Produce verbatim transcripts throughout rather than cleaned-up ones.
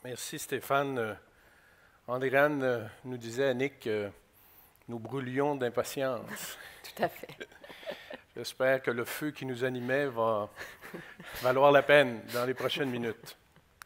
Merci Stéphane. Euh, Andréane euh, nous disait, Annick, que nous brûlions d'impatience. Tout à fait. J'espère que le feu qui nous animait va valoir la peine dans les prochaines minutes.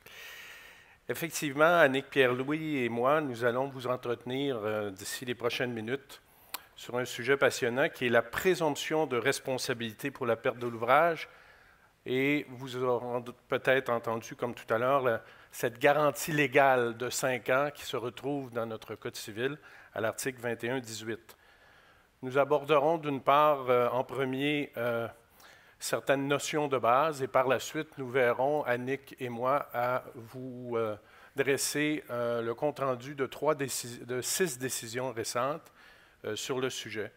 Effectivement, Annick, Pierre-Louis et moi, nous allons vous entretenir euh, d'ici les prochaines minutes sur un sujet passionnant qui est la présomption de responsabilité pour la perte de l'ouvrage. Et vous aurez peut-être entendu, comme tout à l'heure, la- cette garantie légale de cinq ans qui se retrouve dans notre Code civil à l'article vingt et un dix-huit. Nous aborderons d'une part, euh, en premier, euh, certaines notions de base et par la suite, nous verrons, Annick et moi, à vous euh, dresser euh, le compte-rendu de, trois décis- de six décisions récentes euh, sur le sujet.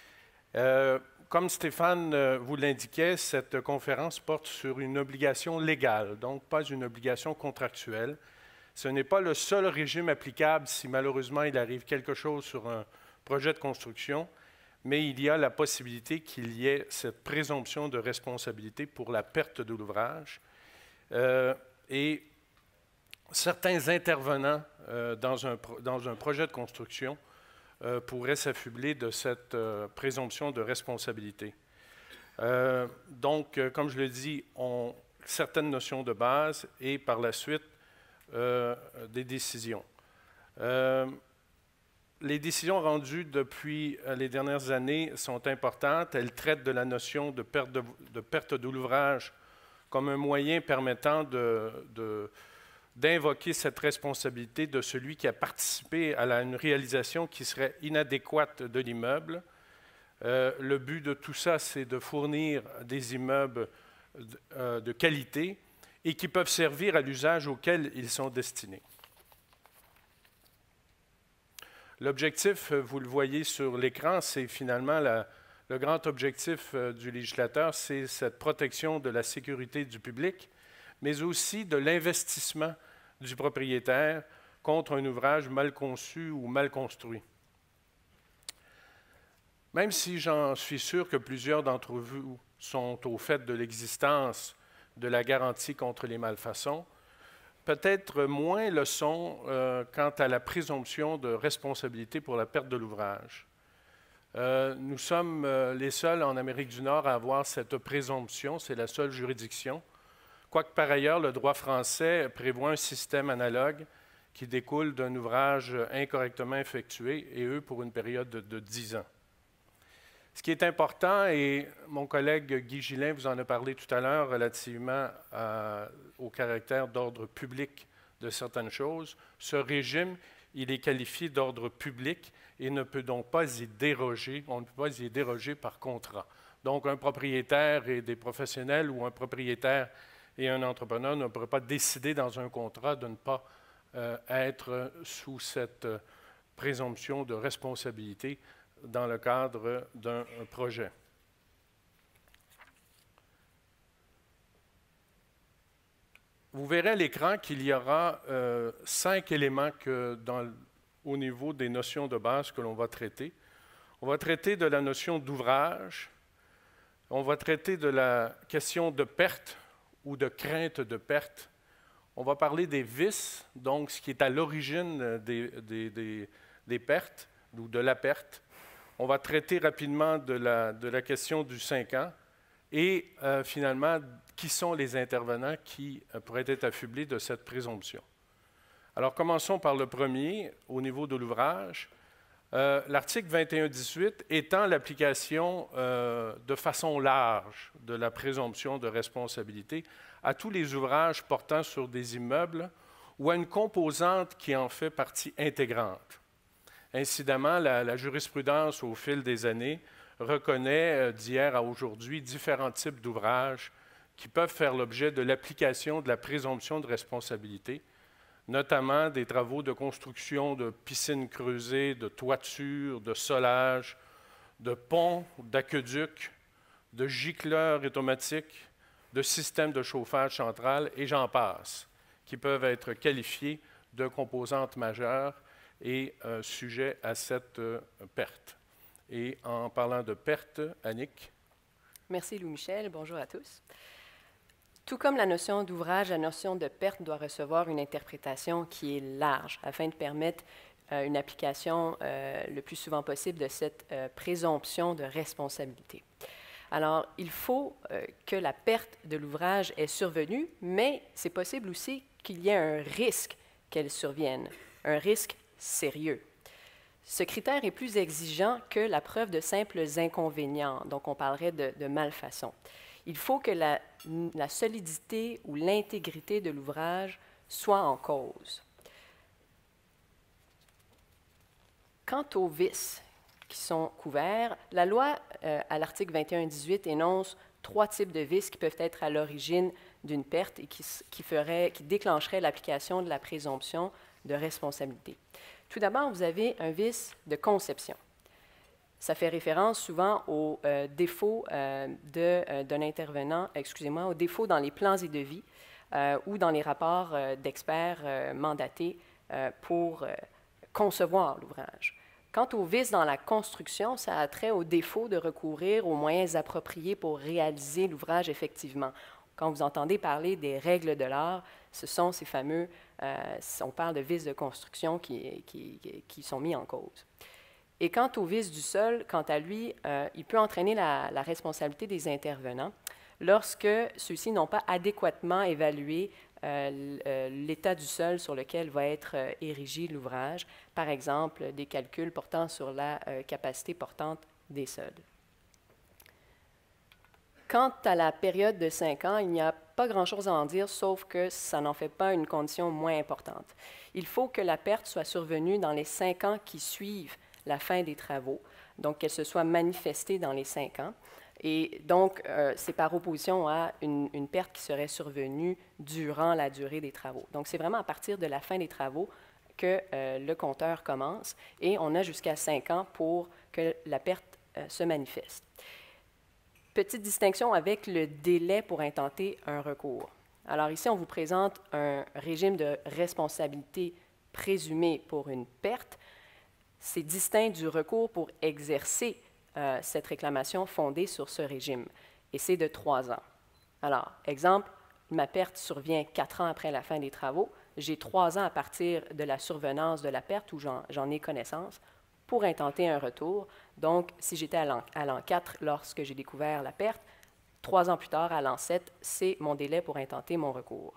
Euh, Comme Stéphane euh, vous l'indiquait, cette conférence porte sur une obligation légale, donc pas une obligation contractuelle. Ce n'est pas le seul régime applicable si malheureusement il arrive quelque chose sur un projet de construction, mais il y a la possibilité qu'il y ait cette présomption de responsabilité pour la perte de l'ouvrage. Euh, et certains intervenants euh, dans, un, dans un projet de construction Euh, pourrait s'affubler de cette euh, présomption de responsabilité. Euh, donc, euh, comme je le dis, on certaines notions de base et par la suite euh, des décisions. Euh, les décisions rendues depuis euh, les dernières années sont importantes. Elles traitent de la notion de perte de, de, perte de l'ouvrage comme un moyen permettant de, de d'invoquer cette responsabilité de celui qui a participé à la, une réalisation qui serait inadéquate de l'immeuble. Euh, le but de tout ça, c'est de fournir des immeubles de, euh, de qualité et qui peuvent servir à l'usage auquel ils sont destinés. L'objectif, vous le voyez sur l'écran, c'est finalement la, le grand objectif du législateur, c'est cette protection de la sécurité du public, mais aussi de l'investissement du propriétaire contre un ouvrage mal conçu ou mal construit. Même si j'en suis sûr que plusieurs d'entre vous sont au fait de l'existence de la garantie contre les malfaçons, peut-être moins le sont euh, quant à la présomption de responsabilité pour la perte de l'ouvrage. Euh, nous sommes euh, les seuls en Amérique du Nord à avoir cette présomption, c'est la seule juridiction. Quoique par ailleurs, le droit français prévoit un système analogue qui découle d'un ouvrage incorrectement effectué, et eux pour une période de, de dix ans. Ce qui est important, et mon collègue Guy Gillin vous en a parlé tout à l'heure relativement à, au caractère d'ordre public de certaines choses, ce régime, il est qualifié d'ordre public et ne peut donc pas y déroger, on ne peut pas y déroger par contrat. Donc un propriétaire et des professionnels ou un propriétaire et un entrepreneur ne pourrait pas décider dans un contrat de ne pas euh, être sous cette euh, présomption de responsabilité dans le cadre d'un projet. Vous verrez à l'écran qu'il y aura euh, cinq éléments que dans, au niveau des notions de base que l'on va traiter. On va traiter de la notion d'ouvrage, on va traiter de la question de perte ou de crainte de perte. On va parler des vices, donc ce qui est à l'origine des, des, des, des pertes ou de la perte. On va traiter rapidement de la, de la question du cinq ans et euh, finalement, qui sont les intervenants qui euh, pourraient être affublés de cette présomption. Alors, commençons par le premier, au niveau de l'ouvrage. Euh, L'article vingt et un dix-huit étend l'application euh, de façon large de la présomption de responsabilité à tous les ouvrages portant sur des immeubles ou à une composante qui en fait partie intégrante. Incidemment, la, la jurisprudence au fil des années reconnaît euh, d'hier à aujourd'hui différents types d'ouvrages qui peuvent faire l'objet de l'application de la présomption de responsabilité, notamment des travaux de construction de piscines creusées, de toitures, de solage, de ponts, d'aqueducs, de gicleurs automatiques, de systèmes de chauffage central, et j'en passe, qui peuvent être qualifiés de composantes majeures et euh, sujets à cette euh, perte. Et en parlant de perte, Annick. Merci Louis-Michel. Bonjour à tous. Tout comme la notion d'ouvrage, la notion de perte doit recevoir une interprétation qui est large afin de permettre euh, une application euh, le plus souvent possible de cette euh, présomption de responsabilité. Alors, il faut euh, que la perte de l'ouvrage est survenue, mais c'est possible aussi qu'il y ait un risque qu'elle survienne, un risque sérieux. Ce critère est plus exigeant que la preuve de simples inconvénients, donc on parlerait de, de malfaçon. Il faut que la, la solidité ou l'intégrité de l'ouvrage soit en cause. Quant aux vices qui sont couverts, la loi, euh, à l'article vingt et un dix-huit, énonce trois types de vices qui peuvent être à l'origine d'une perte et qui, qui, ferait, qui déclencheraient l'application de la présomption de responsabilité. Tout d'abord, vous avez un vice de conception. Ça fait référence souvent au euh, défaut euh, de, euh, d'un intervenant, excusez-moi, au défaut dans les plans et devis euh, ou dans les rapports euh, d'experts euh, mandatés euh, pour euh, concevoir l'ouvrage. Quant au vice dans la construction, ça a trait au défaut de recourir aux moyens appropriés pour réaliser l'ouvrage effectivement. Quand vous entendez parler des règles de l'art, ce sont ces fameux, euh, on parle de vices de construction qui, qui, qui sont mis en cause. Et quant au vice du sol, quant à lui, euh, il peut entraîner la, la responsabilité des intervenants lorsque ceux-ci n'ont pas adéquatement évalué euh, l'état du sol sur lequel va être euh, érigé l'ouvrage, par exemple des calculs portant sur la euh, capacité portante des sols. Quant à la période de cinq ans, il n'y a pas grand-chose à en dire, sauf que ça n'en fait pas une condition moins importante. Il faut que la perte soit survenue dans les cinq ans qui suivent la fin des travaux, donc qu'elle se soit manifestée dans les cinq ans. Et donc, euh, c'est par opposition à une, une perte qui serait survenue durant la durée des travaux. Donc, c'est vraiment à partir de la fin des travaux que euh, le compteur commence et on a jusqu'à cinq ans pour que la perte euh, se manifeste. Petite distinction avec le délai pour intenter un recours. Alors ici, on vous présente un régime de responsabilité présumée pour une perte. C'est distinct du recours pour exercer euh, cette réclamation fondée sur ce régime, et c'est de trois ans. Alors, exemple, ma perte survient quatre ans après la fin des travaux. J'ai trois ans à partir de la survenance de la perte où j'en, j'en ai connaissance pour intenter un retour. Donc, si j'étais à l'an quatre lorsque j'ai découvert la perte, trois ans plus tard, à l'an sept, c'est mon délai pour intenter mon recours.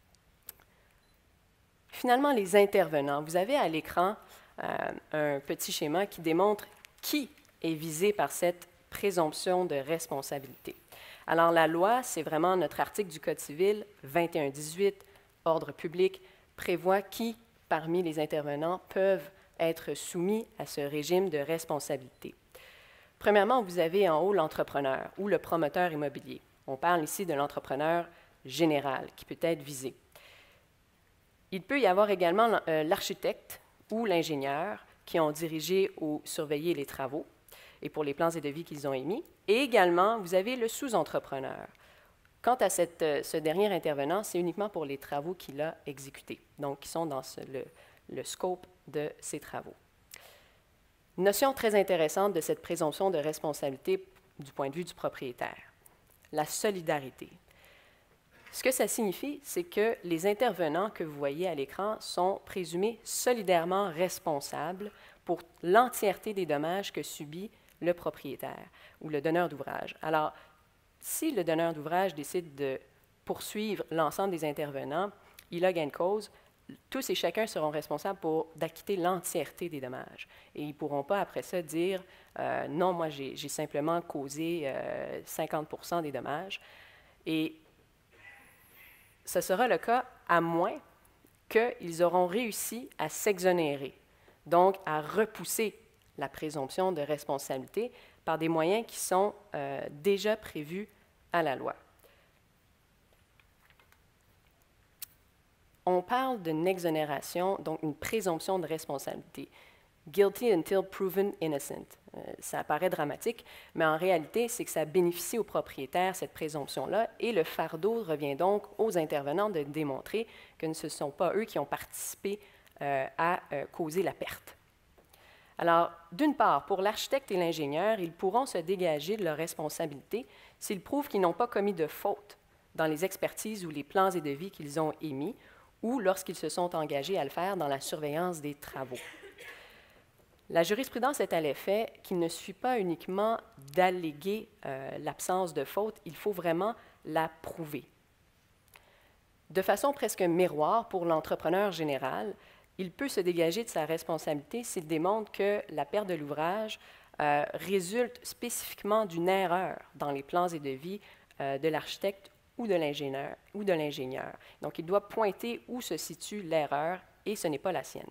Finalement, les intervenants. Vous avez à l'écran euh, un petit schéma qui démontre qui est visé par cette présomption de responsabilité. Alors, la loi, c'est vraiment notre article du Code civil, vingt et un dix-huit, ordre public, prévoit qui, parmi les intervenants, peuvent être soumis à ce régime de responsabilité. Premièrement, vous avez en haut l'entrepreneur ou le promoteur immobilier. On parle ici de l'entrepreneur général qui peut être visé. Il peut y avoir également euh, l'architecte ou l'ingénieur qui ont dirigé ou surveillé les travaux et pour les plans et devis qu'ils ont émis. Et également, vous avez le sous-entrepreneur. Quant à cette, euh, ce dernier intervenant, c'est uniquement pour les travaux qu'il a exécutés, donc qui sont dans ce, le, le scope de ces travaux. Une notion très intéressante de cette présomption de responsabilité du point de vue du propriétaire, la solidarité. Ce que ça signifie, c'est que les intervenants que vous voyez à l'écran sont présumés solidairement responsables pour l'entièreté des dommages que subit le propriétaire ou le donneur d'ouvrage. Alors, si le donneur d'ouvrage décide de poursuivre l'ensemble des intervenants, il a gain de cause. Tous et chacun seront responsables pour d'acquitter l'entièreté des dommages. Et ils ne pourront pas, après ça, dire euh, « Non, moi, j'ai, j'ai simplement causé euh, cinquante pour cent des dommages. » Et ce sera le cas à moins qu'ils auront réussi à s'exonérer, donc à repousser la présomption de responsabilité par des moyens qui sont euh, déjà prévus à la loi. On parle d'une exonération, donc une présomption de responsabilité. Guilty until proven innocent. Euh, ça paraît dramatique, mais en réalité, c'est que ça bénéficie aux propriétaires, cette présomption-là, et le fardeau revient donc aux intervenants de démontrer que ce ne sont pas eux qui ont participé euh, à euh, causer la perte. Alors, d'une part, pour l'architecte et l'ingénieur, ils pourront se dégager de leur responsabilité s'ils prouvent qu'ils n'ont pas commis de faute dans les expertises ou les plans et devis qu'ils ont émis ou lorsqu'ils se sont engagés à le faire dans la surveillance des travaux. La jurisprudence est à l'effet qu'il ne suffit pas uniquement d'alléguer euh, l'absence de faute, il faut vraiment la prouver. De façon presque miroir pour l'entrepreneur général, il peut se dégager de sa responsabilité s'il démontre que la perte de l'ouvrage euh, résulte spécifiquement d'une erreur dans les plans et devis euh, de l'architecte ou de l'ingénieur ou de l'ingénieur. Donc, il doit pointer où se situe l'erreur et ce n'est pas la sienne.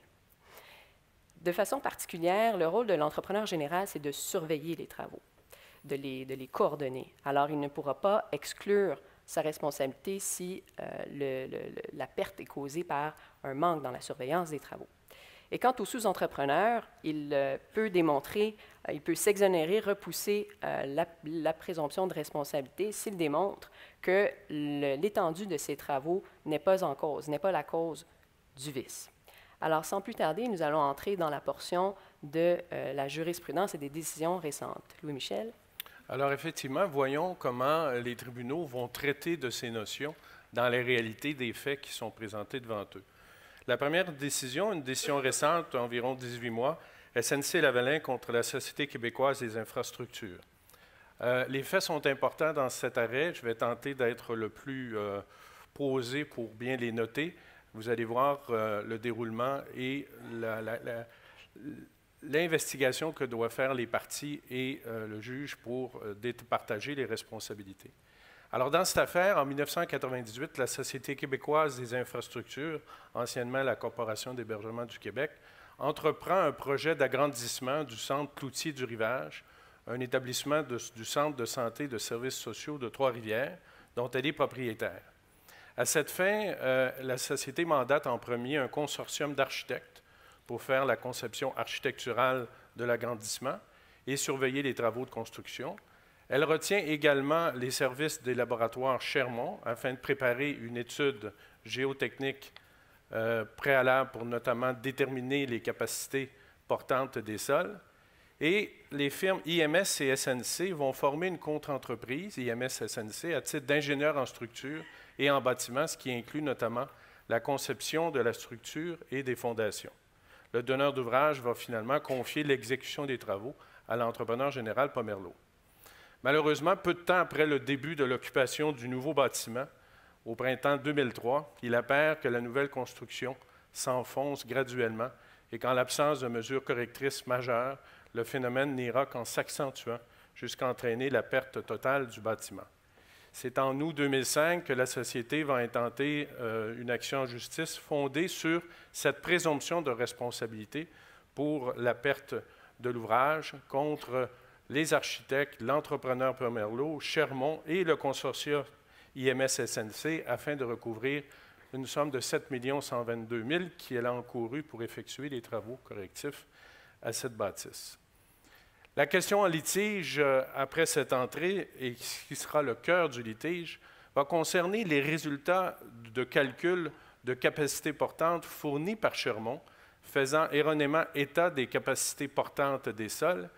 De façon particulière, le rôle de l'entrepreneur général, c'est de surveiller les travaux, de les, de les coordonner. Alors, il ne pourra pas exclure sa responsabilité si euh, le, le, la perte est causée par un manque dans la surveillance des travaux. Et quant au sous-entrepreneur, il euh, peut démontrer, euh, il peut s'exonérer, repousser euh, la, la présomption de responsabilité s'il démontre que l'étendue de ses travaux n'est pas en cause, n'est pas la cause du vice. Alors, sans plus tarder, nous allons entrer dans la portion de euh, la jurisprudence et des décisions récentes. Louis-Michel? Alors, effectivement, voyons comment les tribunaux vont traiter de ces notions dans les réalités des faits qui sont présentés devant eux. La première décision, une décision récente, environ dix-huit mois, S N C-Lavalin contre la Société québécoise des infrastructures. Euh, les faits sont importants dans cet arrêt. Je vais tenter d'être le plus euh, posé pour bien les noter. Vous allez voir euh, le déroulement et la, la, la, l'investigation que doivent faire les parties et euh, le juge pour euh, partager les responsabilités. Alors, dans cette affaire, en mille neuf cent quatre-vingt-dix-huit, la Société québécoise des infrastructures, anciennement la Corporation d'hébergement du Québec, entreprend un projet d'agrandissement du centre Cloutier du Rivage, un établissement de, du centre de santé et de services sociaux de Trois-Rivières, dont elle est propriétaire. À cette fin, euh, la Société mandate en premier un consortium d'architectes pour faire la conception architecturale de l'agrandissement et surveiller les travaux de construction. Elle retient également les services des laboratoires Chermont afin de préparer une étude géotechnique euh, préalable pour notamment déterminer les capacités portantes des sols. Et les firmes I M S et S N C vont former une contre-entreprise, I M S S N C, à titre d'ingénieur en structure et en bâtiment, ce qui inclut notamment la conception de la structure et des fondations. Le donneur d'ouvrage va finalement confier l'exécution des travaux à l'entrepreneur général Pomerleau. Malheureusement, peu de temps après le début de l'occupation du nouveau bâtiment, au printemps deux mille trois, il apparaît que la nouvelle construction s'enfonce graduellement et qu'en l'absence de mesures correctrices majeures, le phénomène n'ira qu'en s'accentuant jusqu'à entraîner la perte totale du bâtiment. C'est en août deux mille cinq que la Société va intenter euh, une action en justice fondée sur cette présomption de responsabilité pour la perte de l'ouvrage contre les architectes, l'entrepreneur Pomerleau, Chermont et le consortium I M S S N C afin de recouvrir une somme de sept millions cent vingt-deux mille qui elle a encouru pour effectuer les travaux correctifs à cette bâtisse. La question en litige, euh, après cette entrée, et qui sera le cœur du litige, va concerner les résultats de calcul de capacité portante fournis par Chermont, faisant erronément état des capacités portantes des sols,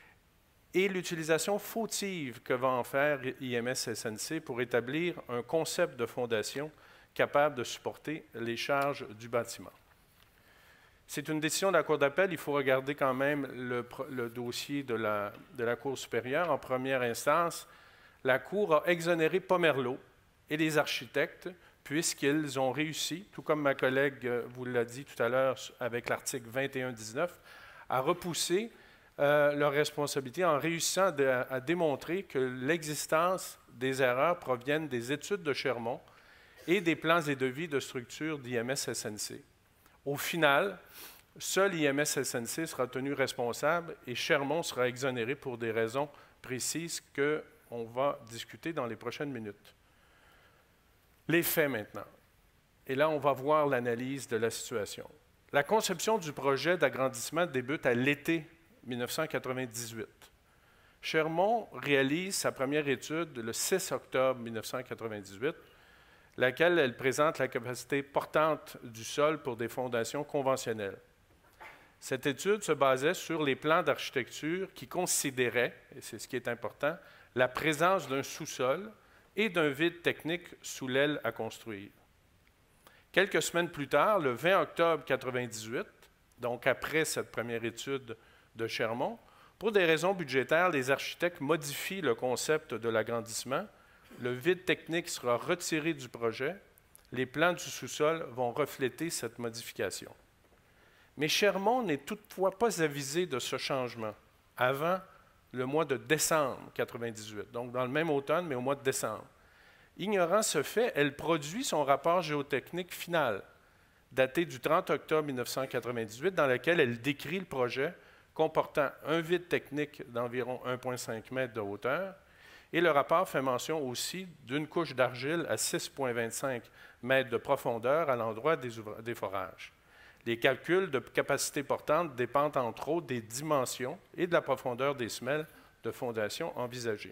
et l'utilisation fautive que va en faire I M S S N C pour établir un concept de fondation capable de supporter les charges du bâtiment. C'est une décision de la Cour d'appel. Il faut regarder quand même le, le dossier de la, de la Cour supérieure. En première instance, la Cour a exonéré Pomerleau et les architectes puisqu'ils ont réussi, tout comme ma collègue vous l'a dit tout à l'heure avec l'article vingt et un dix-neuf, à repousser euh, leurs responsabilités en réussissant de, à, à démontrer que l'existence des erreurs proviennent des études de Chermont et des plans et devis de structure d'I M S S N C. Au final, seul I M S S N C sera tenu responsable et Chermont sera exonéré pour des raisons précises qu'on va discuter dans les prochaines minutes. Les faits maintenant. Et là, on va voir l'analyse de la situation. La conception du projet d'agrandissement débute à l'été mille neuf cent quatre-vingt-dix-huit. Chermont réalise sa première étude le six octobre mille neuf cent quatre-vingt-dix-huit, laquelle elle présente la capacité portante du sol pour des fondations conventionnelles. Cette étude se basait sur les plans d'architecture qui considéraient, et c'est ce qui est important, la présence d'un sous-sol et d'un vide technique sous l'aile à construire. Quelques semaines plus tard, le vingt octobre mille neuf cent quatre-vingt-dix-huit, donc après cette première étude de Chermont, pour des raisons budgétaires, les architectes modifient le concept de l'agrandissement. Le vide technique sera retiré du projet. Les plans du sous-sol vont refléter cette modification. Mais Chermont n'est toutefois pas avisé de ce changement avant le mois de décembre mille neuf cent quatre-vingt-dix-huit, donc dans le même automne, mais au mois de décembre. Ignorant ce fait, elle produit son rapport géotechnique final, daté du trente octobre mille neuf cent quatre-vingt-dix-huit, dans lequel elle décrit le projet comportant un vide technique d'environ un virgule cinq mètre de hauteur, et le rapport fait mention aussi d'une couche d'argile à six virgule vingt-cinq mètres de profondeur à l'endroit des, des forages. Les calculs de capacité portante dépendent entre autres des dimensions et de la profondeur des semelles de fondation envisagées.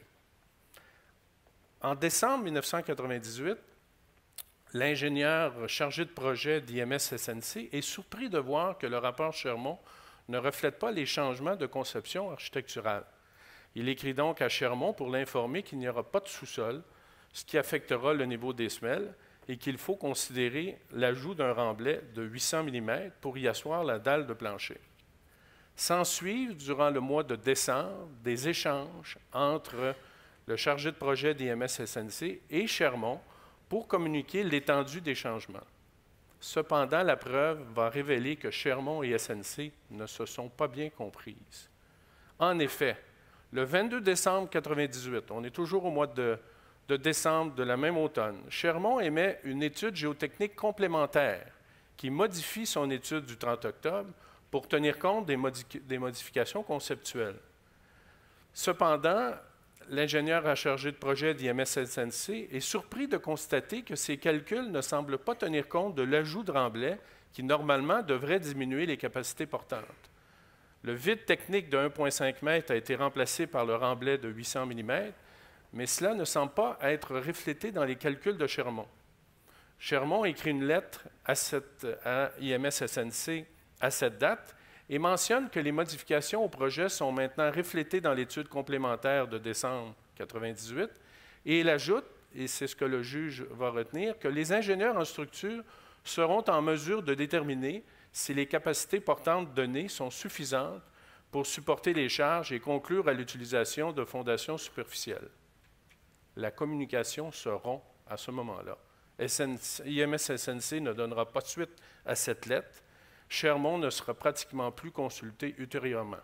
En décembre mille neuf cent quatre-vingt-dix-huit, l'ingénieur chargé de projet d'I M S S N C est surpris de voir que le rapport Chermont ne reflète pas les changements de conception architecturale. Il écrit donc à Chermont pour l'informer qu'il n'y aura pas de sous-sol, ce qui affectera le niveau des semelles, et qu'il faut considérer l'ajout d'un remblai de huit cents millimètres pour y asseoir la dalle de plancher. S'ensuivent, durant le mois de décembre, des échanges entre le chargé de projet d'I M S S N C et Chermont pour communiquer l'étendue des changements. Cependant, la preuve va révéler que Chermont et S N C ne se sont pas bien comprises. En effet, le vingt-deux décembre mille neuf cent quatre-vingt-dix-huit, on est toujours au mois de de décembre de la même automne, Chermont émet une étude géotechnique complémentaire qui modifie son étude du trente octobre pour tenir compte des, modi- des modifications conceptuelles. Cependant, l'ingénieur chargé de projet d'I M S S N C est surpris de constater que ces calculs ne semblent pas tenir compte de l'ajout de remblais qui, normalement, devrait diminuer les capacités portantes. Le vide technique de un virgule cinq mètre a été remplacé par le remblai de huit cents millimètres, mais cela ne semble pas être reflété dans les calculs de Chermont. Chermont écrit une lettre à, cette, à I M S S N C à cette date et mentionne que les modifications au projet sont maintenant reflétées dans l'étude complémentaire de décembre mille neuf cent quatre-vingt-dix-huit, et il ajoute, et c'est ce que le juge va retenir, que les ingénieurs en structure seront en mesure de déterminer si les capacités portantes données sont suffisantes pour supporter les charges et conclure à l'utilisation de fondations superficielles. La communication se rompt à ce moment-là. I M S S N C ne donnera pas de suite à cette lettre. Chermont ne sera pratiquement plus consulté ultérieurement.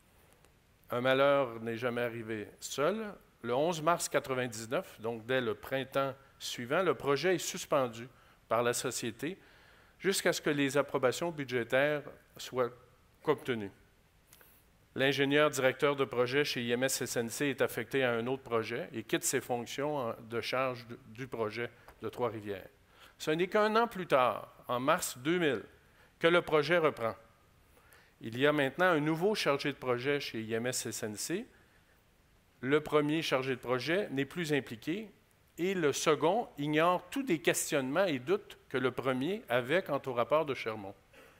Un malheur n'est jamais arrivé seul. Le onze mars mille neuf cent quatre-vingt-dix-neuf, donc dès le printemps suivant, le projet est suspendu par la société jusqu'à ce que les approbations budgétaires soient obtenues. L'ingénieur directeur de projet chez I M S S N C est affecté à un autre projet et quitte ses fonctions de charge du projet de Trois-Rivières. Ce n'est qu'un an plus tard, en mars deux mille, que le projet reprend. Il y a maintenant un nouveau chargé de projet chez I M S S N C. Le premier chargé de projet n'est plus impliqué et le second ignore tous les questionnements et doutes que le premier avait quant au rapport de Chermont.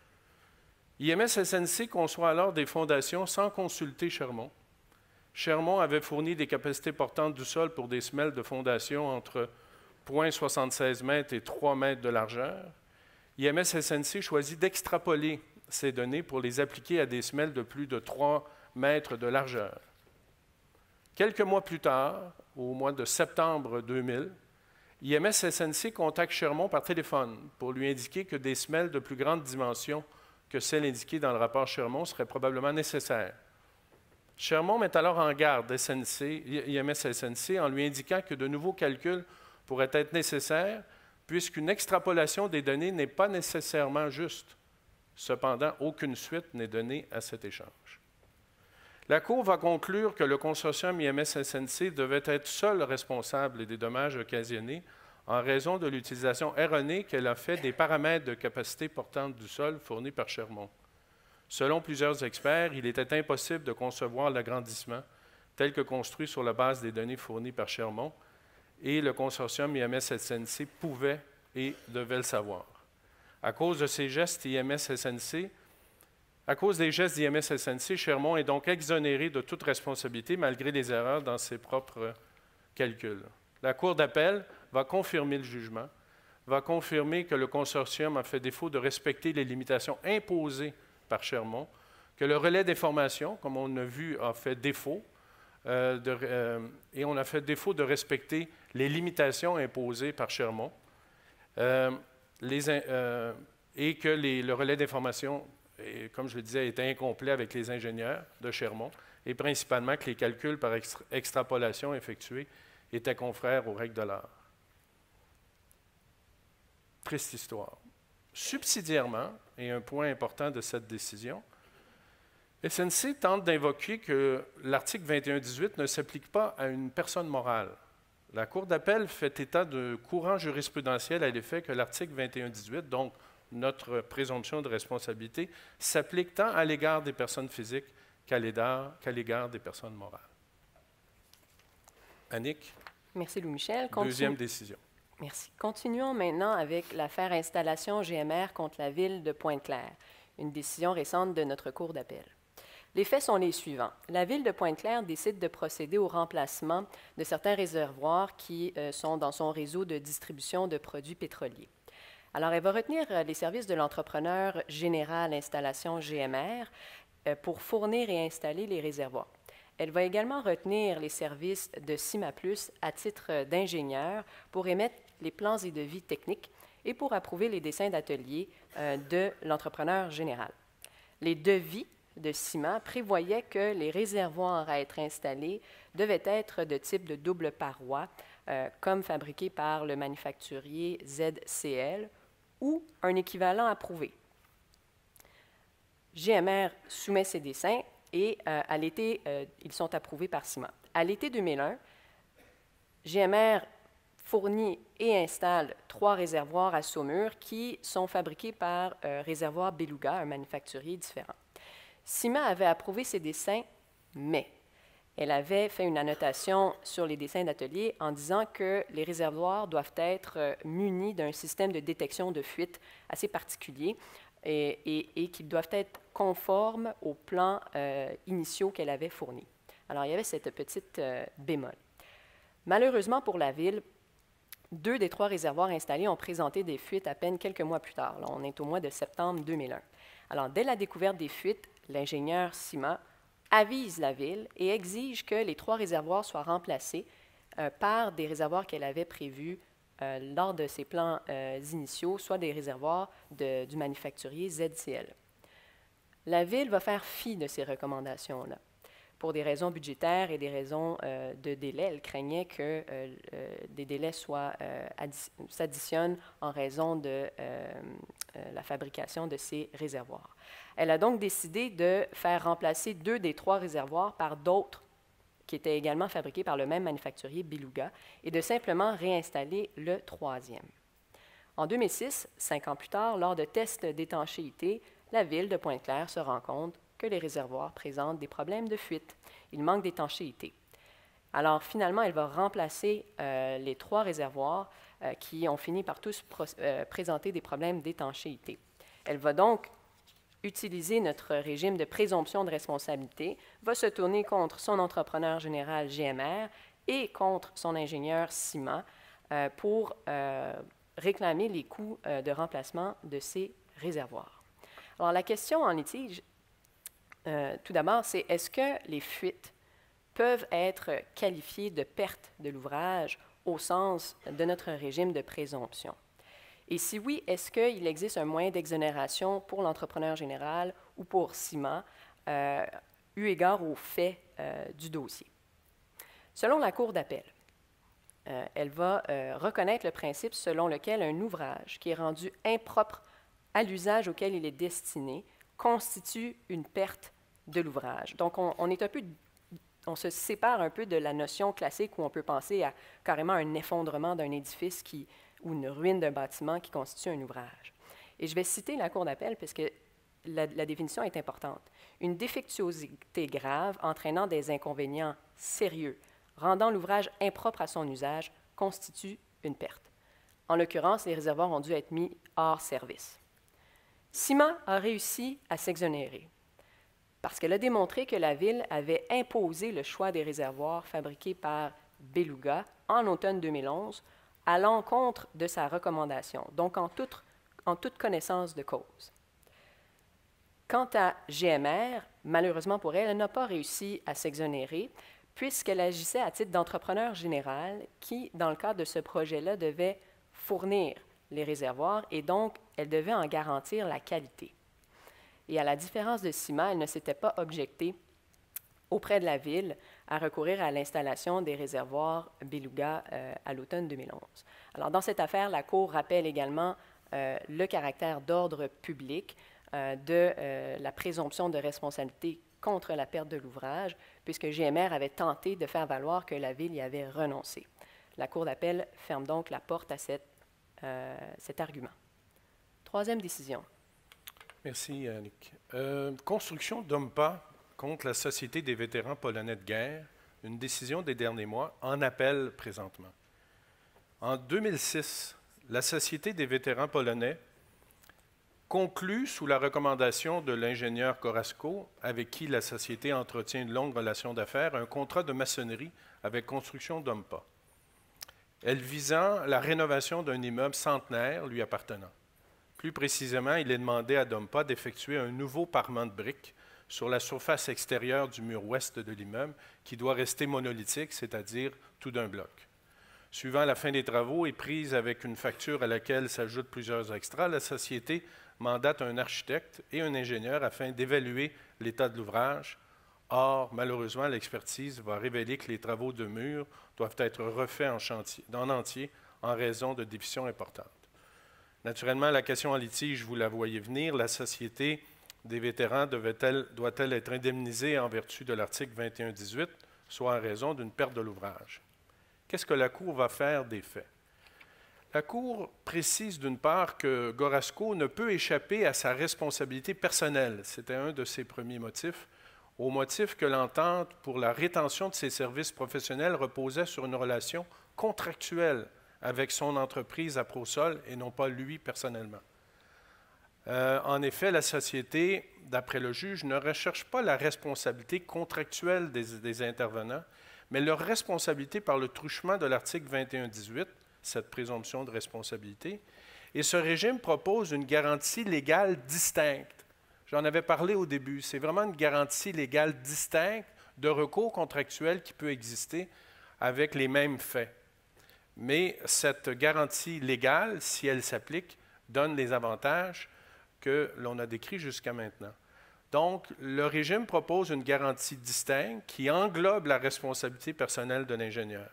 I M S S N C conçoit alors des fondations sans consulter Chermont. Chermont avait fourni des capacités portantes du sol pour des semelles de fondation entre zéro virgule soixante-seize mètres et trois mètres de largeur. I M S S N C choisit d'extrapoler ces données pour les appliquer à des semelles de plus de trois mètres de largeur. Quelques mois plus tard, au mois de septembre deux mille, I M S S N C contacte Chermont par téléphone pour lui indiquer que des semelles de plus grande dimension que celles indiquées dans le rapport Chermont seraient probablement nécessaires. Chermont met alors en garde S N C, I M S S N C en lui indiquant que de nouveaux calculs pourraient être nécessaires puisqu'une extrapolation des données n'est pas nécessairement juste. Cependant, aucune suite n'est donnée à cet échange. La Cour va conclure que le consortium I M S S N C devait être seul responsable des dommages occasionnés en raison de l'utilisation erronée qu'elle a faite des paramètres de capacité portante du sol fournis par Chermont. Selon plusieurs experts, il était impossible de concevoir l'agrandissement tel que construit sur la base des données fournies par Chermont, et le consortium I M S S N C pouvait et devait le savoir. À cause de ces gestes I M S S N C, à cause des gestes d'I M S S N C, Chermont est donc exonéré de toute responsabilité malgré les erreurs dans ses propres calculs. La Cour d'appel va confirmer le jugement, va confirmer que le consortium a fait défaut de respecter les limitations imposées par Chermont, que le relais d'information, comme on a vu, a fait défaut, euh, de, euh, et on a fait défaut de respecter les limitations imposées par Chermont, euh, les, euh, et que les, le relais d'information, comme je le disais, était incomplet avec les ingénieurs de Chermont, et principalement que les calculs par extra extrapolation effectués étaient confrères aux règles de l'art. Triste histoire. Subsidiairement, et un point important de cette décision, S N C tente d'invoquer que l'article vingt et un dix-huit ne s'applique pas à une personne morale. La Cour d'appel fait état de courant jurisprudentiel à l'effet que l'article vingt et un dix-huit, donc notre présomption de responsabilité, s'applique tant à l'égard des personnes physiques qu'à l'égard des personnes morales. Annick? Merci, Louis-Michel. Deuxième décision. Merci. Continuons maintenant avec l'affaire Installation G M R contre la ville de Pointe-Claire, une décision récente de notre Cour d'appel. Les faits sont les suivants. La ville de Pointe-Claire décide de procéder au remplacement de certains réservoirs qui euh, sont dans son réseau de distribution de produits pétroliers. Alors, elle va retenir euh, les services de l'entrepreneur général Installation G M R euh, pour fournir et installer les réservoirs. Elle va également retenir les services de CIMAplus à titre d'ingénieur pour émettre les plans et devis techniques et pour approuver les dessins d'atelier euh, de l'entrepreneur général. Les devis de CIMA prévoyaient que les réservoirs à être installés devaient être de type de double paroi, euh, comme fabriqués par le manufacturier Z C L, ou un équivalent approuvé. G M R soumet ses dessins et euh, à l'été, euh, ils sont approuvés par CIMA. À l'été deux mille un, G M R fournit et installe trois réservoirs à Saumur qui sont fabriqués par euh, Réservoir Beluga, un manufacturier différent. CIMA avait approuvé ces dessins, mais elle avait fait une annotation sur les dessins d'atelier en disant que les réservoirs doivent être euh, munis d'un système de détection de fuite assez particulier et, et, et qu'ils doivent être conformes aux plans euh, initiaux qu'elle avait fournis. Alors, il y avait cette petite euh, bémol. Malheureusement pour la Ville, deux des trois réservoirs installés ont présenté des fuites à peine quelques mois plus tard. Là, on est au mois de septembre deux mille un. Alors, dès la découverte des fuites, l'ingénieur CIMA avise la Ville et exige que les trois réservoirs soient remplacés euh, par des réservoirs qu'elle avait prévus euh, lors de ses plans euh, initiaux, soit des réservoirs de, du manufacturier Z C L. La Ville va faire fi de ces recommandations-là. Pour des raisons budgétaires et des raisons euh, de délai, elle craignait que euh, euh, des délais soient euh, s'additionnent en raison de euh, euh, la fabrication de ces réservoirs. Elle a donc décidé de faire remplacer deux des trois réservoirs par d'autres qui étaient également fabriqués par le même manufacturier Beluga et de simplement réinstaller le troisième. En deux mille six, cinq ans plus tard, lors de tests d'étanchéité, la Ville de Pointe-Claire se rend compte que les réservoirs présentent des problèmes de fuite. Il manque d'étanchéité. Alors, finalement, elle va remplacer euh, les trois réservoirs euh, qui ont fini par tous euh, présenter des problèmes d'étanchéité. Elle va donc utiliser notre régime de présomption de responsabilité, va se tourner contre son entrepreneur général G M R et contre son ingénieur CIMA euh, pour euh, réclamer les coûts euh, de remplacement de ces réservoirs. Alors, la question en litige, Euh, tout d'abord, c'est est-ce que les fuites peuvent être qualifiées de perte de l'ouvrage au sens de notre régime de présomption? Et si oui, est-ce qu'il existe un moyen d'exonération pour l'entrepreneur général ou pour CIMA, euh, eu égard aux faits euh, du dossier? Selon la Cour d'appel, euh, elle va euh, reconnaître le principe selon lequel un ouvrage qui est rendu impropre à l'usage auquel il est destiné constitue une perte de l'ouvrage. Donc, on, on est un peu, on se sépare un peu de la notion classique où on peut penser à carrément un effondrement d'un édifice qui, ou une ruine d'un bâtiment qui constitue un ouvrage. Et je vais citer la Cour d'appel parce que la, la définition est importante. Une défectuosité grave entraînant des inconvénients sérieux, rendant l'ouvrage impropre à son usage, constitue une perte. En l'occurrence, les réservoirs ont dû être mis hors service. CIMA a réussi à s'exonérer parce qu'elle a démontré que la Ville avait imposé le choix des réservoirs fabriqués par Beluga en automne deux mille onze à l'encontre de sa recommandation, donc en toute, en toute connaissance de cause. Quant à G M R, malheureusement pour elle, elle n'a pas réussi à s'exonérer puisqu'elle agissait à titre d'entrepreneur général qui, dans le cadre de ce projet-là, devait fournir les réservoirs et donc elle devait en garantir la qualité. Et à la différence de Cima, elle ne s'était pas objectée auprès de la Ville à recourir à l'installation des réservoirs Beluga euh, à l'automne deux mille onze. Alors, dans cette affaire, la Cour rappelle également euh, le caractère d'ordre public euh, de euh, la présomption de responsabilité contre la perte de l'ouvrage, puisque G M R avait tenté de faire valoir que la Ville y avait renoncé. La Cour d'appel ferme donc la porte à cette, euh, cet argument. Troisième décision. Merci, Annick. Euh, construction d'Ompa contre la Société des vétérans polonais de guerre, une décision des derniers mois, en appel présentement. En deux mille six, la Société des vétérans polonais conclut, sous la recommandation de l'ingénieur Korasko, avec qui la Société entretient une longue relation d'affaires, un contrat de maçonnerie avec Construction d'Ompa, elle visant la rénovation d'un immeuble centenaire lui appartenant. Plus précisément, il est demandé à Dompa d'effectuer un nouveau parement de briques sur la surface extérieure du mur ouest de l'immeuble, qui doit rester monolithique, c'est-à-dire tout d'un bloc. Suivant la fin des travaux et prise avec une facture à laquelle s'ajoutent plusieurs extras, la Société mandate un architecte et un ingénieur afin d'évaluer l'état de l'ouvrage. Or, malheureusement, l'expertise va révéler que les travaux de mur doivent être refaits en, chantier, en entier en raison de définitions importantes. Naturellement, la question en litige, vous la voyez venir, la Société des vétérans devait-elle, doit-elle être indemnisée en vertu de l'article vingt et un dix-huit, soit en raison d'une perte de l'ouvrage? Qu'est-ce que la Cour va faire des faits? La Cour précise d'une part que Korasko ne peut échapper à sa responsabilité personnelle. C'était un de ses premiers motifs, au motif que l'entente pour la rétention de ses services professionnels reposait sur une relation contractuelle avec son entreprise à Prosol et non pas lui personnellement. Euh, en effet, la Société, d'après le juge, ne recherche pas la responsabilité contractuelle des, des intervenants, mais leur responsabilité par le truchement de l'article vingt et un dix-huit, cette présomption de responsabilité, et ce régime propose une garantie légale distincte. J'en avais parlé au début, c'est vraiment une garantie légale distincte de recours contractuel qui peut exister avec les mêmes faits. Mais cette garantie légale, si elle s'applique, donne les avantages que l'on a décrits jusqu'à maintenant. Donc, le régime propose une garantie distincte qui englobe la responsabilité personnelle de l'ingénieur.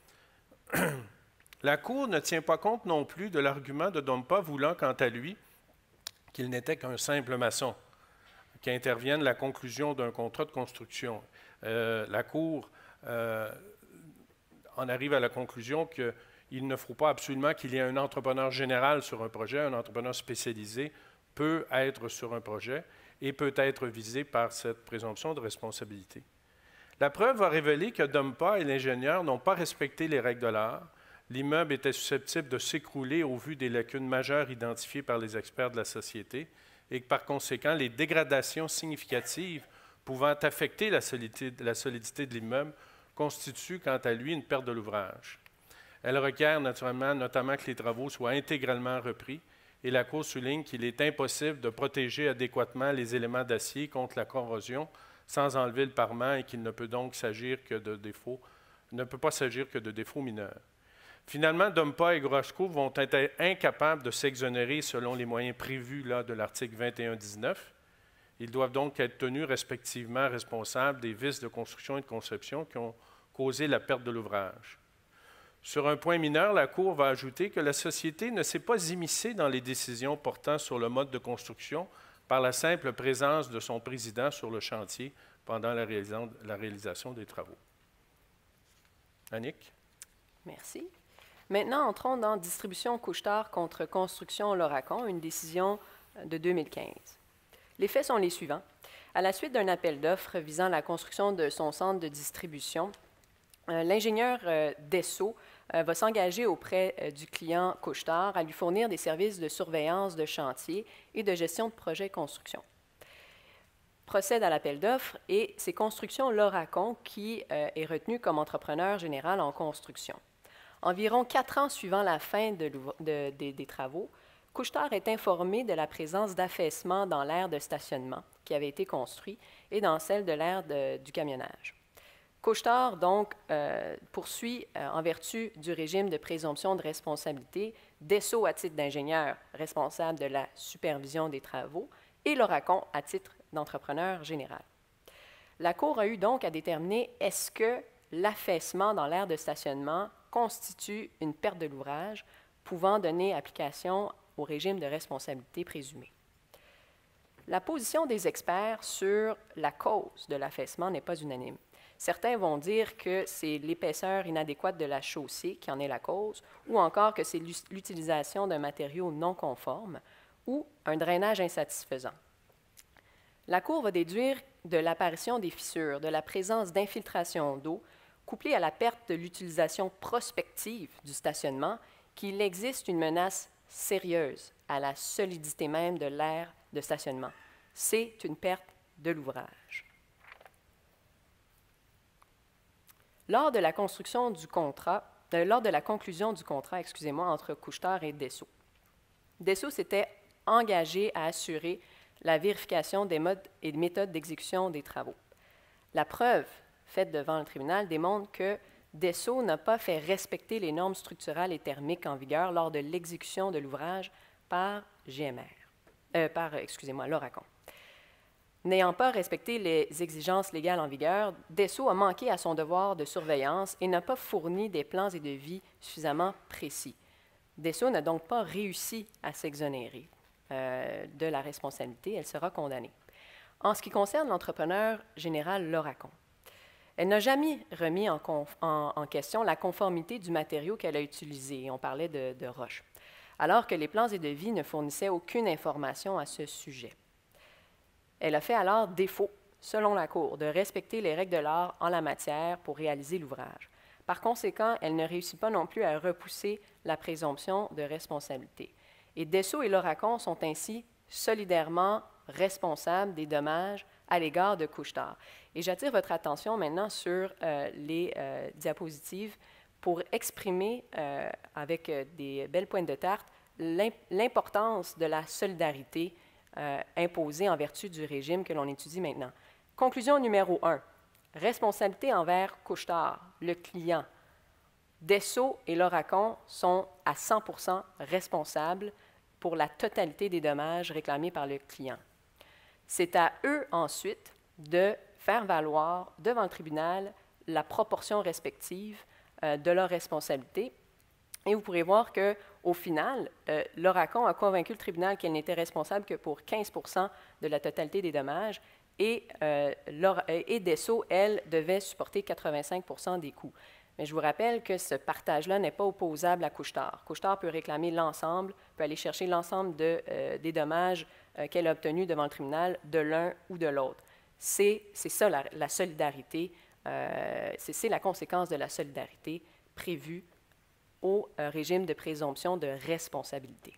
La Cour ne tient pas compte non plus de l'argument de Dompa voulant, quant à lui, qu'il n'était qu'un simple maçon, qu'intervienne la conclusion d'un contrat de construction. Euh, la Cour euh, en arrive à la conclusion qu'il ne faut pas absolument qu'il y ait un entrepreneur général sur un projet, un entrepreneur spécialisé peut être sur un projet et peut être visé par cette présomption de responsabilité. La preuve a révélé que Dompa et l'ingénieur n'ont pas respecté les règles de l'art. L'immeuble était susceptible de s'écrouler au vu des lacunes majeures identifiées par les experts de la Société et que, par conséquent, les dégradations significatives pouvant affecter la solidité, la solidité de l'immeuble constituent, quant à lui, une perte de l'ouvrage. Elle requiert naturellement, notamment que les travaux soient intégralement repris et la Cour souligne qu'il est impossible de protéger adéquatement les éléments d'acier contre la corrosion sans enlever le parement et qu'il ne peut donc s'agir que de défauts, ne peut pas s'agir que de défauts mineurs. Finalement, Dompa et Korasko vont être incapables de s'exonérer selon les moyens prévus là, de l'article vingt et un dix-neuf. Ils doivent donc être tenus respectivement responsables des vices de construction et de conception qui ont causé la perte de l'ouvrage. Sur un point mineur, la Cour va ajouter que la Société ne s'est pas immiscée dans les décisions portant sur le mode de construction par la simple présence de son président sur le chantier pendant la réalisation des travaux. Annick? Merci. Maintenant, entrons dans Distribution Couche-Tard contre Construction Loracon, une décision de deux mille quinze. Les faits sont les suivants. À la suite d'un appel d'offres visant la construction de son centre de distribution, euh, l'ingénieur euh, Dessau euh, va s'engager auprès euh, du client Couche-Tard à lui fournir des services de surveillance de chantier et de gestion de projet construction. procède à l'appel d'offres et c'est Construction Lauracon qui euh, est retenu comme entrepreneur général en construction. Environ quatre ans suivant la fin de, de, de, des travaux, Couche-Tard est informé de la présence d'affaissements dans l'aire de stationnement qui avait été construit et dans celle de l'aire du camionnage. Couche-Tard, donc, euh, poursuit, euh, en vertu du régime de présomption de responsabilité, Dessau à titre d'ingénieur responsable de la supervision des travaux et Lauracon à titre d'entrepreneur général. La Cour a eu donc à déterminer est-ce que l'affaissement dans l'aire de stationnement constitue une perte de l'ouvrage pouvant donner application au régime de responsabilité présumée. La position des experts sur la cause de l'affaissement n'est pas unanime. Certains vont dire que c'est l'épaisseur inadéquate de la chaussée qui en est la cause, ou encore que c'est l'utilisation d'un matériau non conforme ou un drainage insatisfaisant. La Cour va déduire de l'apparition des fissures, de la présence d'infiltration d'eau, couplée à la perte de l'utilisation prospective du stationnement, qu'il existe une menace sérieuse à la solidité même de l'aire de stationnement. C'est une perte de l'ouvrage. Lors de la construction du contrat, euh, lors de la conclusion du contrat, excusez-moi, entre Couche-Tard et Dessau, Dessau s'était engagé à assurer la vérification des modes et des méthodes d'exécution des travaux. La preuve faite devant le tribunal démontre que Dessau n'a pas fait respecter les normes structurales et thermiques en vigueur lors de l'exécution de l'ouvrage par G M R, euh, par, excusez-moi, Lauracon. N'ayant pas respecté les exigences légales en vigueur, Dessau a manqué à son devoir de surveillance et n'a pas fourni des plans et devis suffisamment précis. Dessau n'a donc pas réussi à s'exonérer euh, de la responsabilité. Elle sera condamnée. En ce qui concerne l'entrepreneur général Lauracon, elle n'a jamais remis en, en, en question la conformité du matériau qu'elle a utilisé. On parlait de, de roche, alors que les plans et devis ne fournissaient aucune information à ce sujet. Elle a fait alors défaut, selon la Cour, de respecter les règles de l'art en la matière pour réaliser l'ouvrage. Par conséquent, elle ne réussit pas non plus à repousser la présomption de responsabilité. Et Dessau et Lauracon sont ainsi solidairement responsables des dommages à l'égard de Couche-Tard. Et j'attire votre attention maintenant sur euh, les euh, diapositives pour exprimer, euh, avec euh, des belles pointes de tarte, l'importance de la solidarité Euh, imposée en vertu du régime que l'on étudie maintenant. Conclusion numéro un. Responsabilité envers Couche-Tard, le client. Dessau et Lauracon sont à cent pour cent responsables pour la totalité des dommages réclamés par le client. C'est à eux ensuite de faire valoir devant le tribunal la proportion respective euh, de leur responsabilité. Et vous pourrez voir qu'au final, euh, Lauracon a convaincu le tribunal qu'elle n'était responsable que pour quinze pour cent de la totalité des dommages et, euh, et Dessau, elle, devait supporter quatre-vingt-cinq pour cent des coûts. Mais je vous rappelle que ce partage-là n'est pas opposable à Couche-Tard. Couche-Tard peut réclamer l'ensemble, peut aller chercher l'ensemble de, euh, des dommages euh, qu'elle a obtenus devant le tribunal de l'un ou de l'autre. C'est ça la, la solidarité, euh, c'est la conséquence de la solidarité prévue au euh, régime de présomption de responsabilité.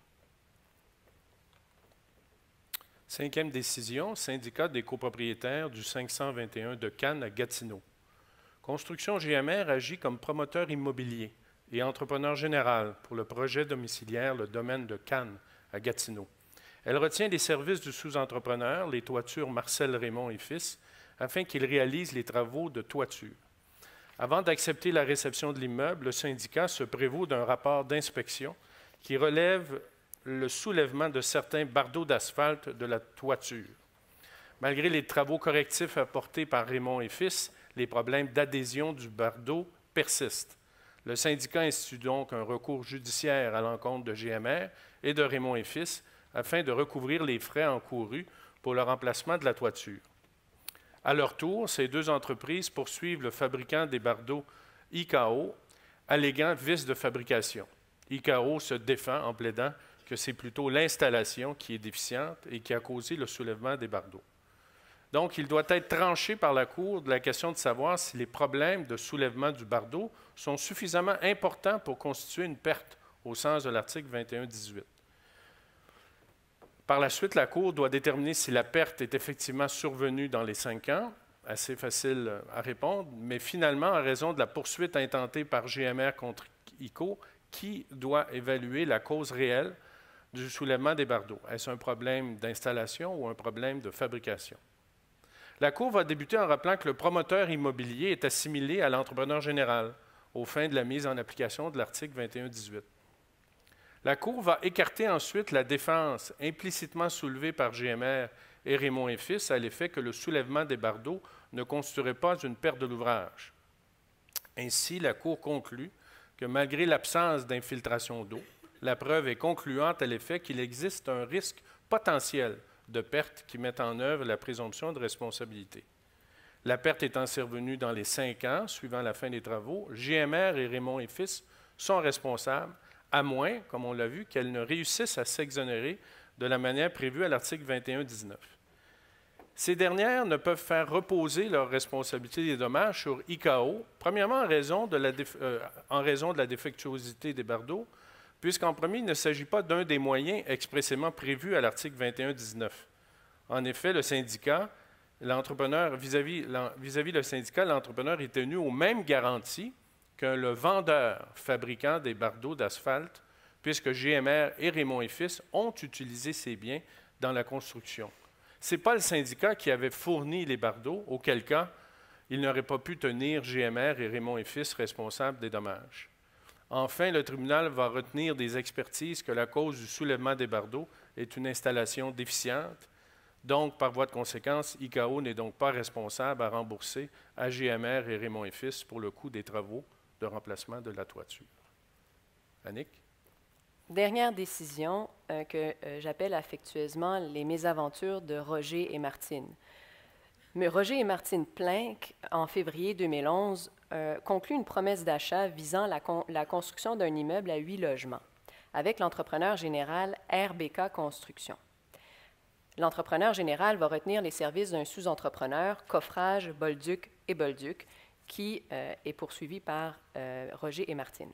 Cinquième décision, syndicat des copropriétaires du cinq cent vingt et un de Cannes à Gatineau. Construction G M R agit comme promoteur immobilier et entrepreneur général pour le projet domiciliaire Le Domaine de Cannes à Gatineau. Elle retient les services du sous-entrepreneur, les toitures Marcel Raymond et Fils, afin qu'il réalise les travaux de toiture. Avant d'accepter la réception de l'immeuble, le syndicat se prévaut d'un rapport d'inspection qui relève le soulèvement de certains bardeaux d'asphalte de la toiture. Malgré les travaux correctifs apportés par Raymond et Fils, les problèmes d'adhésion du bardeau persistent. Le syndicat institue donc un recours judiciaire à l'encontre de G M R et de Raymond et Fils afin de recouvrir les frais encourus pour le remplacement de la toiture. À leur tour, ces deux entreprises poursuivent le fabricant des bardeaux I K O, alléguant vice de fabrication. I K O se défend en plaidant que c'est plutôt l'installation qui est déficiente et qui a causé le soulèvement des bardeaux. Donc, il doit être tranché par la Cour de la question de savoir si les problèmes de soulèvement du bardeau sont suffisamment importants pour constituer une perte au sens de l'article vingt et un dix-huit. Par la suite, la Cour doit déterminer si la perte est effectivement survenue dans les cinq ans, assez facile à répondre, mais finalement, en raison de la poursuite intentée par G M R contre I C O, qui doit évaluer la cause réelle du soulèvement des bardeaux? Est-ce un problème d'installation ou un problème de fabrication? La Cour va débuter en rappelant que le promoteur immobilier est assimilé à l'entrepreneur général aux fins de la mise en application de l'article vingt et un dix-huit. La Cour va écarter ensuite la défense implicitement soulevée par G M R et Raymond et Fils à l'effet que le soulèvement des bardeaux ne constituerait pas une perte de l'ouvrage. Ainsi, la Cour conclut que malgré l'absence d'infiltration d'eau, la preuve est concluante à l'effet qu'il existe un risque potentiel de perte qui met en œuvre la présomption de responsabilité. La perte étant survenue dans les cinq ans suivant la fin des travaux, G M R et Raymond et Fils sont responsables, à moins, comme on l'a vu, qu'elles ne réussissent à s'exonérer de la manière prévue à l'article vingt et un dix-neuf. Ces dernières ne peuvent faire reposer leur responsabilité des dommages sur I C A O, premièrement en raison de la, euh, en raison de la défectuosité des bardeaux, puisqu'en premier, il ne s'agit pas d'un des moyens expressément prévus à l'article vingt et un dix-neuf. En effet, le syndicat, l'entrepreneur, vis-à-vis, vis-à-vis le syndicat, l'entrepreneur est tenu aux mêmes garanties que le vendeur fabricant des bardeaux d'asphalte, puisque G M R et Raymond et Fils ont utilisé ces biens dans la construction. Ce n'est pas le syndicat qui avait fourni les bardeaux, auquel cas il n'aurait pas pu tenir G M R et Raymond et Fils responsables des dommages. Enfin, le tribunal va retenir des expertises que la cause du soulèvement des bardeaux est une installation déficiente. Donc, par voie de conséquence, I C A O n'est donc pas responsable à rembourser à G M R et Raymond et Fils pour le coût des travaux de remplacement de la toiture. Annick? Dernière décision euh, que euh, j'appelle affectueusement les mésaventures de Roger et Martine. Mais Roger et Martine Plinck, en février deux mille onze, euh, concluent une promesse d'achat visant la, con la construction d'un immeuble à huit logements avec l'entrepreneur général R B K Construction. L'entrepreneur général va retenir les services d'un sous-entrepreneur, Coffrage, Bolduc et Bolduc, qui euh, est poursuivi par euh, Roger et Martine.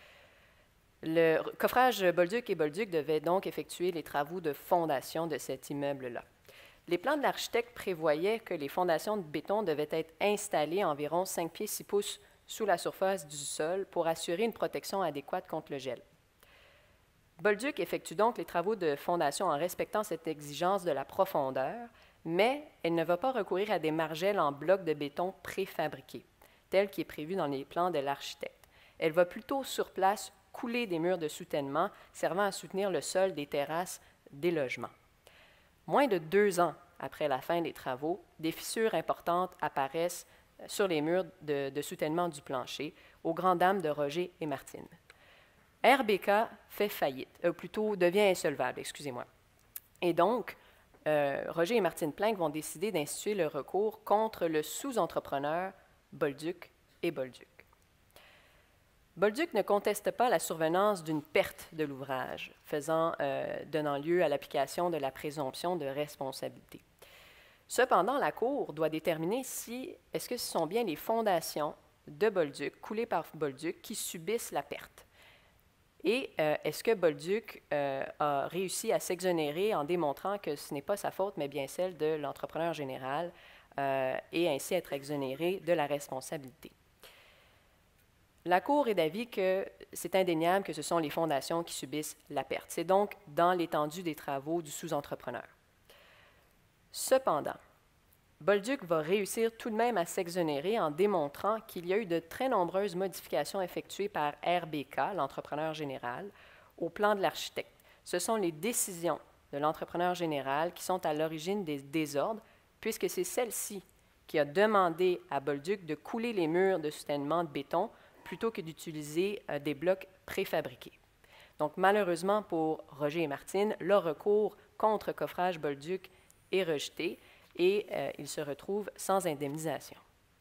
Le Coffrage Bolduc et Bolduc devait donc effectuer les travaux de fondation de cet immeuble-là. Les plans de l'architecte prévoyaient que les fondations de béton devaient être installées environ cinq pieds six pouces sous la surface du sol pour assurer une protection adéquate contre le gel. Bolduc effectue donc les travaux de fondation en respectant cette exigence de la profondeur, mais elle ne va pas recourir à des margelles en blocs de béton préfabriqués, tel qui est prévu dans les plans de l'architecte. Elle va plutôt sur place couler des murs de soutènement servant à soutenir le sol des terrasses des logements. Moins de deux ans après la fin des travaux, des fissures importantes apparaissent sur les murs de, de soutènement du plancher, aux grandes dames de Roger et Martine. R B K fait faillite, euh, plutôt devient insolvable, excusez-moi. Et donc, euh, Roger et Martine Plinck vont décider d'instituer le recours contre le sous-entrepreneur Bolduc et Bolduc. Bolduc ne conteste pas la survenance d'une perte de l'ouvrage, faisant, euh, donnant lieu à l'application de la présomption de responsabilité. Cependant, la Cour doit déterminer si est-ce que ce sont bien les fondations de Bolduc, coulées par Bolduc, qui subissent la perte. Et euh, est-ce que Bolduc euh, a réussi à s'exonérer en démontrant que ce n'est pas sa faute, mais bien celle de l'entrepreneur général, euh, et ainsi être exonéré de la responsabilité. La Cour est d'avis que c'est indéniable que ce sont les fondations qui subissent la perte. C'est donc dans l'étendue des travaux du sous-entrepreneur. Cependant, Bolduc va réussir tout de même à s'exonérer en démontrant qu'il y a eu de très nombreuses modifications effectuées par R B K, l'entrepreneur général, au plan de l'architecte. Ce sont les décisions de l'entrepreneur général qui sont à l'origine des désordres, puisque c'est celle-ci qui a demandé à Bolduc de couler les murs de soutènement de béton plutôt que d'utiliser euh, des blocs préfabriqués. Donc, malheureusement pour Roger et Martine, leur recours contre Coffrage Bolduc est rejeté et euh, ils se retrouvent sans indemnisation.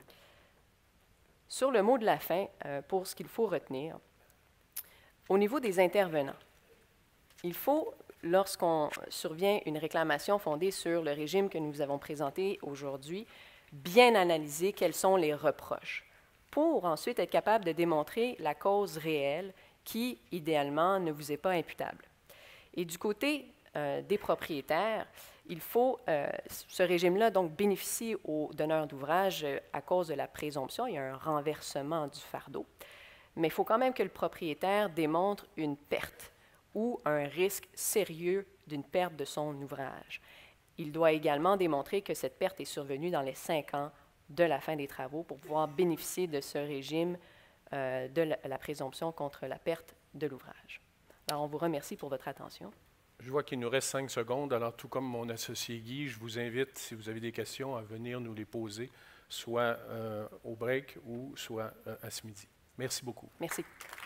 Sur le mot de la fin, euh, pour ce qu'il faut retenir, au niveau des intervenants, il faut, lorsqu'on survient une réclamation fondée sur le régime que nous avons présenté aujourd'hui, bien analyser quels sont les reproches, pour ensuite être capable de démontrer la cause réelle qui, idéalement, ne vous est pas imputable. Et du côté euh, des propriétaires, il faut, euh, ce régime-là, donc, bénéficie aux donneurs d'ouvrage euh, à cause de la présomption. Il y a un renversement du fardeau. Mais il faut quand même que le propriétaire démontre une perte ou un risque sérieux d'une perte de son ouvrage. Il doit également démontrer que cette perte est survenue dans les cinq ans de la fin des travaux pour pouvoir bénéficier de ce régime euh, de la, la présomption contre la perte de l'ouvrage. Alors, on vous remercie pour votre attention. Je vois qu'il nous reste cinq secondes. Alors, tout comme mon associé Guy, je vous invite, si vous avez des questions, à venir nous les poser, soit euh, au break ou soit euh, à ce midi. Merci beaucoup. Merci.